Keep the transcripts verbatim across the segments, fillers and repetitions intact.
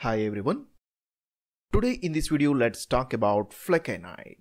Hi everyone. Today in this video let's talk about Flecainide.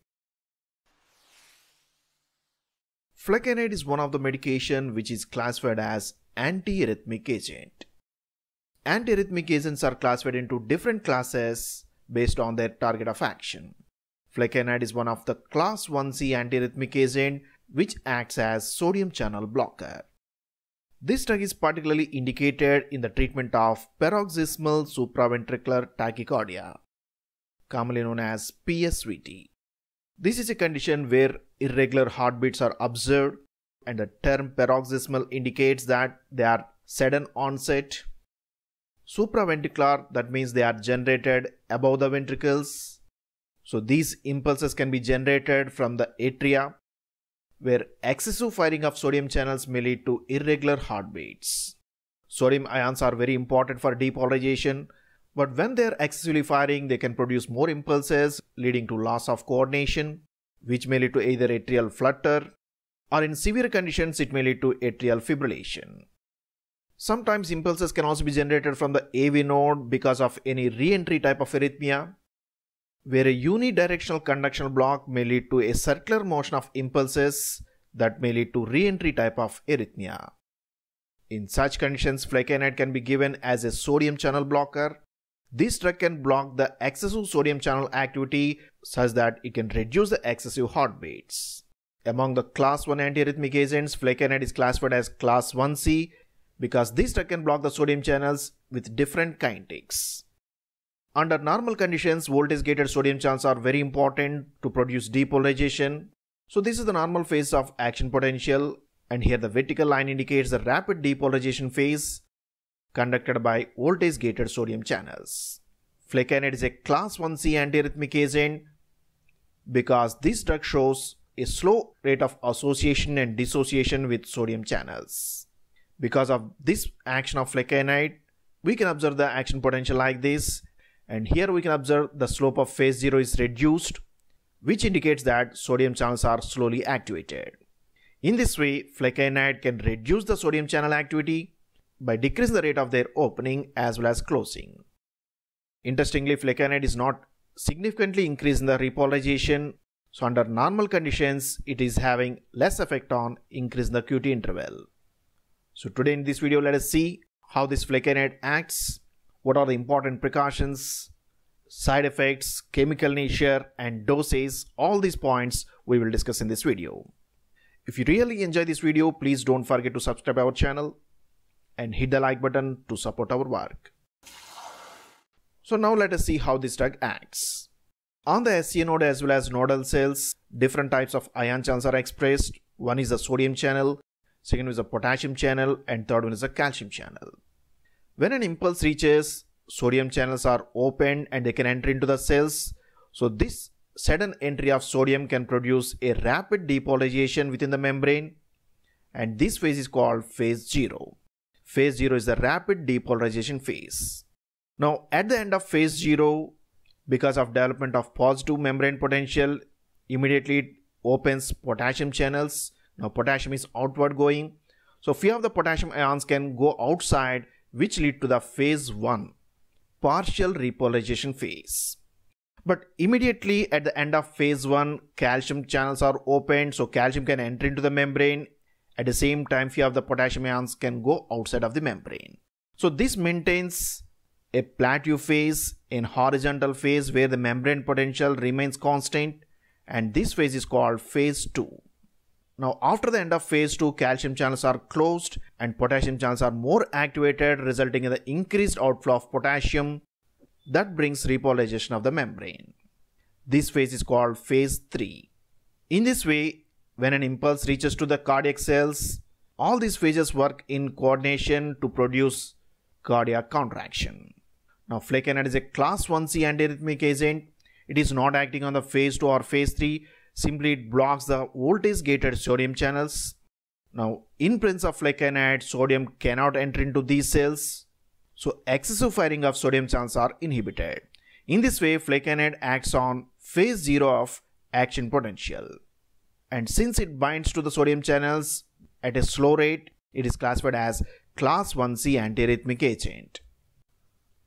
Flecainide is one of the medication which is classified as antiarrhythmic agent. Antiarrhythmic agents are classified into different classes based on their target of action. Flecainide is one of the class one C antiarrhythmic agent which acts as sodium channel blocker. This drug is particularly indicated in the treatment of paroxysmal supraventricular tachycardia, commonly known as P S V T. This is a condition where irregular heartbeats are observed, and the term paroxysmal indicates that they are sudden onset. Supraventricular, that means they are generated above the ventricles. So these impulses can be generated from the atria, where excessive firing of sodium channels may lead to irregular heartbeats. Sodium ions are very important for depolarization, but when they are excessively firing, they can produce more impulses, leading to loss of coordination, which may lead to either atrial flutter, or in severe conditions, it may lead to atrial fibrillation. Sometimes impulses can also be generated from the A V node because of any re-entry type of arrhythmia, where a unidirectional conductional block may lead to a circular motion of impulses that may lead to re-entry type of arrhythmia. In such conditions, Flecainide can be given as a sodium channel blocker. This drug can block the excessive sodium channel activity such that it can reduce the excessive heartbeats. Among the class one antiarrhythmic agents, Flecainide is classified as class one C because this drug can block the sodium channels with different kinetics. Under normal conditions, voltage-gated sodium channels are very important to produce depolarization. So this is the normal phase of action potential, and here the vertical line indicates the rapid depolarization phase conducted by voltage-gated sodium channels. Flecainide is a class one C antiarrhythmic agent because this drug shows a slow rate of association and dissociation with sodium channels. Because of this action of Flecainide, we can observe the action potential like this. And here we can observe the slope of phase zero is reduced, which indicates that sodium channels are slowly activated. In this way, Flecainide can reduce the sodium channel activity by decreasing the rate of their opening as well as closing. Interestingly, Flecainide is not significantly increasing the repolarization, so under normal conditions, it is having less effect on increasing the Q T interval. So today in this video, let us see how this Flecainide acts. What are the important precautions, side effects, chemical nature, and doses? All these points we will discuss in this video. If you really enjoy this video, please don't forget to subscribe our channel and hit the like button to support our work. So now let us see how this drug acts. On the S C A node as well as nodal cells, different types of ion channels are expressed. One is the sodium channel, second is the potassium channel, and third one is the calcium channel. When an impulse reaches, sodium channels are opened and they can enter into the cells. So this sudden entry of sodium can produce a rapid depolarization within the membrane, and this phase is called phase zero. Phase zero is the rapid depolarization phase. Now at the end of phase zero, because of development of positive membrane potential, immediately it opens potassium channels. Now potassium is outward going. So few of the potassium ions can go outside, which lead to the phase one, partial repolarization phase. But immediately at the end of phase one, calcium channels are opened, so calcium can enter into the membrane. At the same time, few of the potassium ions can go outside of the membrane. So this maintains a plateau phase in horizontal phase where the membrane potential remains constant, and this phase is called phase two. Now after the end of phase two, calcium channels are closed and potassium channels are more activated, resulting in the increased outflow of potassium that brings repolarization of the membrane. This phase is called phase three. In this way, when an impulse reaches to the cardiac cells, all these phases work in coordination to produce cardiac contraction. Now Flecainide is a class one C antiarrhythmic agent. It is not acting on the phase two or phase three. Simply it blocks the voltage-gated sodium channels. Now in presence of Flecainide, sodium cannot enter into these cells, so excessive firing of sodium channels are inhibited. In this way, Flecainide acts on phase zero of action potential. And since it binds to the sodium channels at a slow rate, it is classified as class one C antiarrhythmic agent.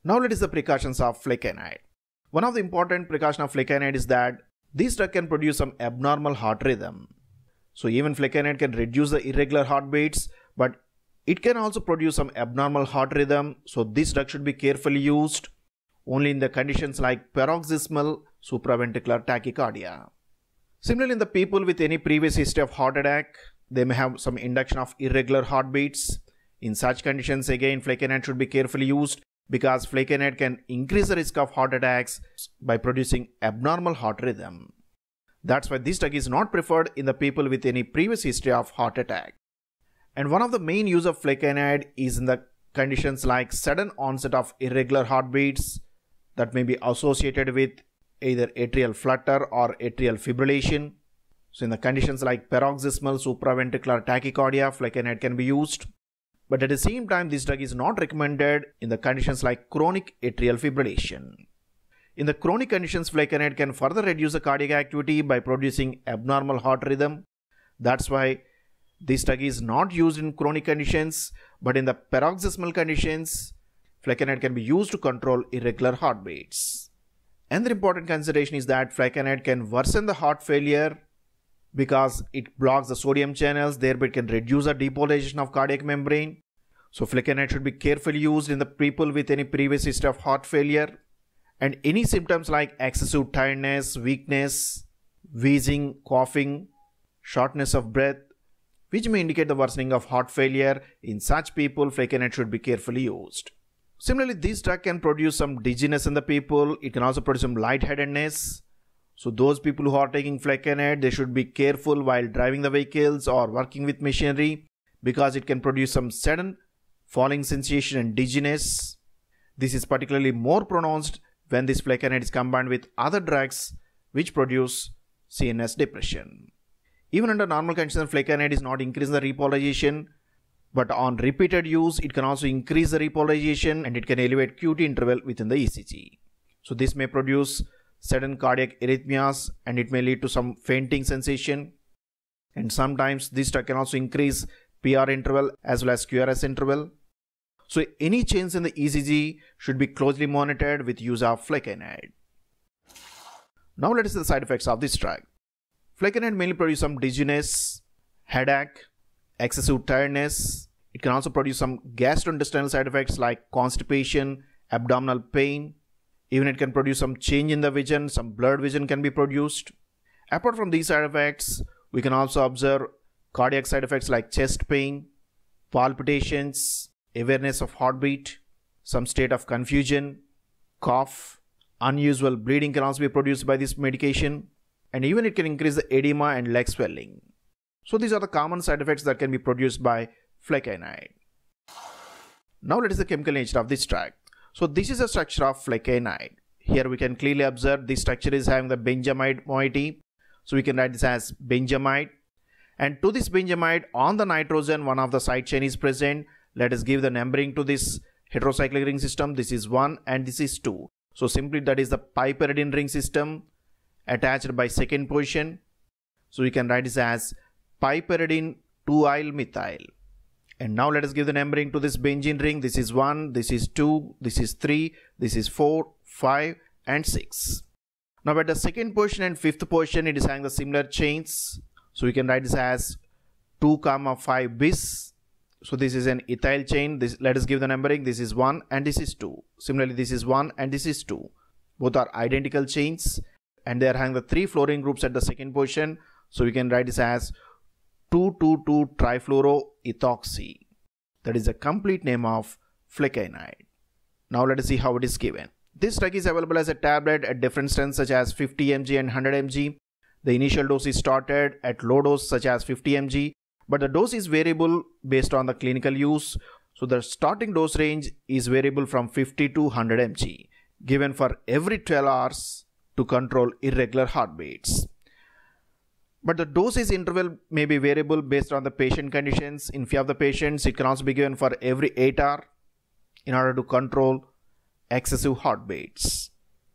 Now let us see the precautions of Flecainide. One of the important precautions of Flecainide is that this drug can produce some abnormal heart rhythm. So even Flecainide can reduce the irregular heartbeats, but it can also produce some abnormal heart rhythm. So this drug should be carefully used only in the conditions like paroxysmal supraventricular tachycardia. Similarly, in the people with any previous history of heart attack, they may have some induction of irregular heartbeats. In such conditions, again, Flecainide should be carefully used because Flecainide can increase the risk of heart attacks by producing abnormal heart rhythm. That's why this drug is not preferred in the people with any previous history of heart attack. And one of the main use of Flecainide is in the conditions like sudden onset of irregular heartbeats that may be associated with either atrial flutter or atrial fibrillation. So in the conditions like paroxysmal supraventricular tachycardia, Flecainide can be used. But at the same time, this drug is not recommended in the conditions like chronic atrial fibrillation. In the chronic conditions, Flecainide can further reduce the cardiac activity by producing abnormal heart rhythm. That's why this drug is not used in chronic conditions, but in the paroxysmal conditions, Flecainide can be used to control irregular heartbeats. Another important consideration is that Flecainide can worsen the heart failure because it blocks the sodium channels, thereby it can reduce the depolarization of cardiac membrane. So Flecainide should be carefully used in the people with any previous history of heart failure. And any symptoms like excessive tiredness, weakness, wheezing, coughing, shortness of breath, which may indicate the worsening of heart failure, in such people, Flecainide should be carefully used. Similarly, this drug can produce some dizziness in the people. It can also produce some lightheadedness. So those people who are taking Flecainide, they should be careful while driving the vehicles or working with machinery because it can produce some sudden falling sensation and dizziness. This is particularly more pronounced when this Flecainide is combined with other drugs which produce C N S depression. Even under normal conditions, Flecainide is not increasing the repolarization, but on repeated use, it can also increase the repolarization and it can elevate Q T interval within the E C G. So this may produce sudden cardiac arrhythmias and it may lead to some fainting sensation. And sometimes this drug can also increase P R interval as well as Q R S interval. So any change in the E C G should be closely monitored with use of Flecainide. Now let us see the side effects of this drug. Flecainide mainly produces some dizziness, headache, excessive tiredness. It can also produce some gastrointestinal side effects like constipation, abdominal pain. Even it can produce some change in the vision, some blurred vision can be produced. Apart from these side effects, we can also observe cardiac side effects like chest pain, palpitations, awareness of heartbeat, some state of confusion, cough, unusual bleeding can also be produced by this medication, and even it can increase the edema and leg swelling. So these are the common side effects that can be produced by Flecainide. Now let us see the chemical nature of this drug. So this is the structure of Flecainide. Here we can clearly observe this structure is having the benzamide moiety. So we can write this as benzamide. And to this benzamide, on the nitrogen, one of the side chain is present. Let us give the numbering to this heterocyclic ring system. This is one and this is two. So simply that is the piperidine ring system attached by second position. So we can write this as piperidine two yl methyl. And now let us give the numbering to this benzene ring. This is one, this is two, this is three, this is four, five and six. Now at the second position and fifth position, it is having the similar chains. So we can write this as two comma five bis. So this is an ethyl chain. This, let us give the numbering. This is one and this is two. Similarly, this is one and this is two. Both are identical chains and they are having the three fluorine groups at the second position. So we can write this as two two two trifluoroethoxy. That is the complete name of Flecainide. Now let us see how it is given. This drug is available as a tablet at different strengths such as fifty milligrams and one hundred milligrams. The initial dose is started at low dose such as fifty milligrams, but the dose is variable based on the clinical use. So the starting dose range is variable from fifty to one hundred milligrams, given for every twelve hours to control irregular heartbeats. But the dosage interval may be variable based on the patient conditions. In few of the patients, it can also be given for every eight hours in order to control excessive heartbeats.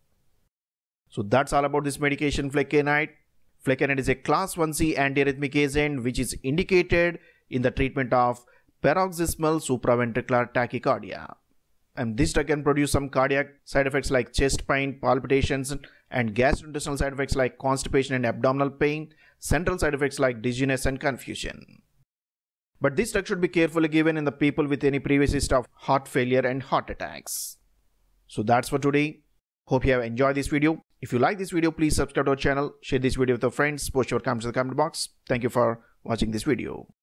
So that's all about this medication Flecainide. Flecainide is a class one C antiarrhythmic agent which is indicated in the treatment of paroxysmal supraventricular tachycardia. And this drug can produce some cardiac side effects like chest pain, palpitations, and gastrointestinal side effects like constipation and abdominal pain, central side effects like dizziness and confusion. But this drug should be carefully given in the people with any previous history of heart failure and heart attacks. So that's for today. Hope you have enjoyed this video. If you like this video, please subscribe to our channel, share this video with your friends, post your comments in the comment box. Thank you for watching this video.